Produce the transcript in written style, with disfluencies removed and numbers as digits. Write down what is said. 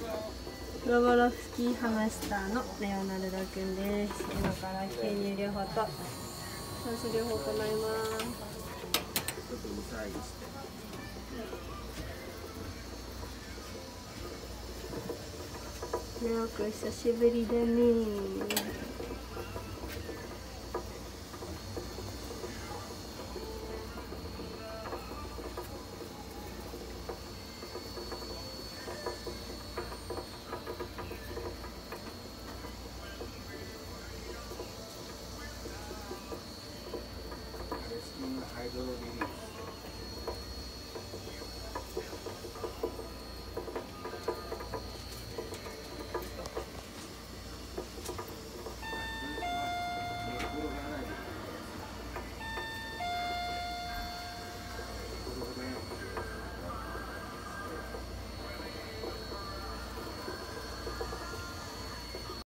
プロボロフスキーハムスターのレオナルドくんです。今から吸入療法と酸素療法を行います。レオくん久しぶりだね。